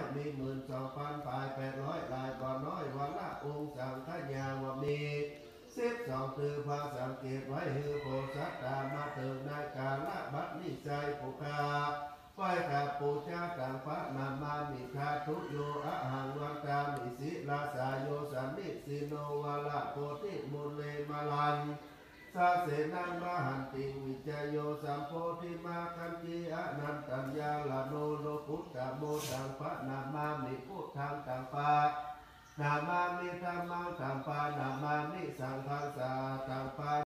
มี12,000 800ลายก่อนน้อยวันละองค์สังฆญาวมี12คือพาสังเกตไว้คือโพสัตตามาเถิดในกาละบัดนิสัยปุคาไหว้กับปูชาตังพระนามามิคาทุโยอะหังวันตามิสิลาสายโยสันนิสิโนวาละโพธิมุเลมาลันสาเสนังมหันติวิจโยสัมโพธิมาคันจีอนันตัญญาลโนโลกุตตโมตังพระนามามิพุทธังตังปานามามิธัมมังตังปานามามิสังฆังสาตังปา